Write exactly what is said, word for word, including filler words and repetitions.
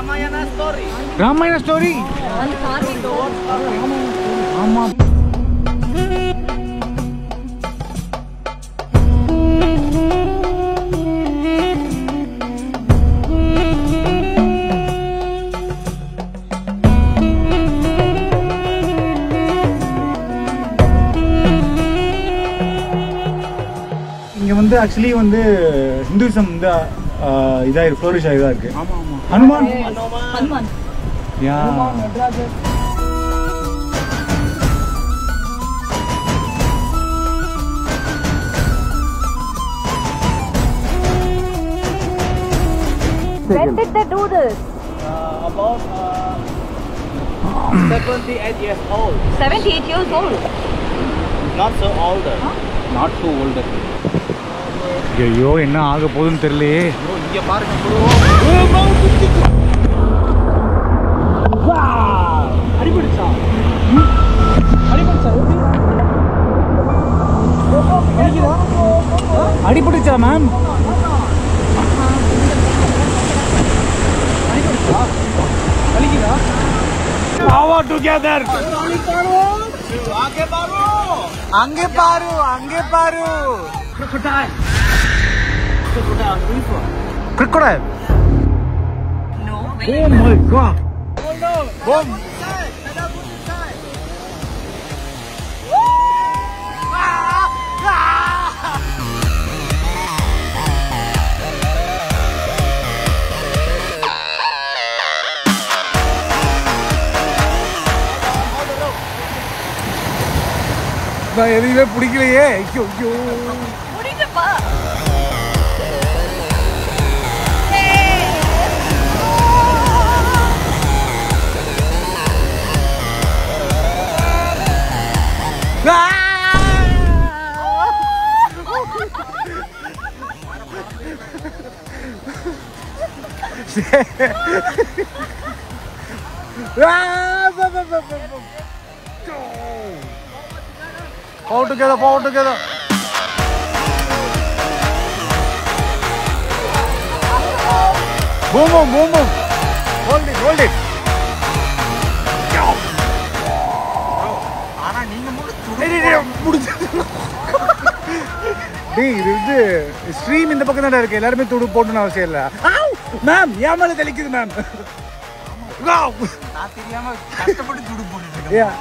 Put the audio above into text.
Ramayana story. Ramayana story. Ama. இங்க வந்து actually வந்து Hinduism வந்து இதா இருக்கு flourish ஆயிதா இருக்கு. ஆமா ஆமா. ஹனுமான் ஹனுமான். யா. Hanuman Natarajar. When did they do this? Uh, about uh, seventy-eight years old. seventy-eight years old. Not so older. Huh? Not so older. ஐயோ என்ன ஆக போகுதுன்னு தெரியலையே. இங்க பாருங்க ப்ரோ. அடிபடுச்சா? அடிபடுச்சா? அடிபடுச்சா மேம்? வலிக்குதா? Power together. आगे पारो. அங்கே பாரு அங்கே பாரு. Crocodile. Crocodile. This one. Crocodile. No way. Oh my god. Oh no. Boom. நான் எதுவுமே பிடிக்கலையே. ஐயோ ஐயோ முடிஞ்சப்பா. Fall together, fall together. Boom, boom, boom, boom. Hold it, hold it. ஆனா நீங்க முடிச்சு. டேய் இது வந்து ஸ்ட்ரீம் இந்த பக்கம் தான் இருக்கு. எல்லாரும் துடு போடணும்னு அவசியம் இல்ல. மேம் ஏன் மேல தெளிக்குது மேம்? நான் தெரியாம கஷ்டப்பட்டு துடு போட்டுட்டு இருக்கேன்.